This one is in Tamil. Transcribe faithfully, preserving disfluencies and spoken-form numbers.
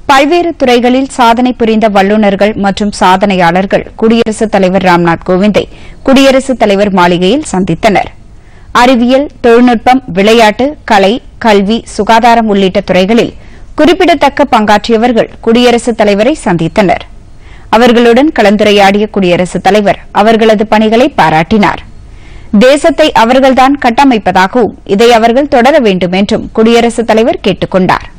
பல்வேறு துறைகளில் சாதனை புரிந்த வல்லுநர்கள் மற்றும் சாதனையாளர்கள் குடியரசுத் தலைவர் ராம்நாத் கோவிந்தை குடியரசுத் தலைவர் மாளிகையில் சந்தித்தனர். அறிவியல், தொழில்நுட்பம், விளையாட்டு, கலை, கல்வி, சுகாதாரம் உள்ளிட்ட துறைகளில் குறிப்பிடத்தக்க பங்காற்றியவர்கள் குடியரசுத் தலைவரை சந்தித்தனர். அவர்களுடன் கலந்துரையாடிய குடியரசுத் தலைவர் அவர்களது பணிகளை பாராட்டினார். தேசத்தை அவர்கள்தான் கட்டமைப்பதாகவும் இதை அவர்கள் தொடர வேண்டும் என்றும் குடியரசுத் தலைவர் கேட்டுக் கொண்டார்.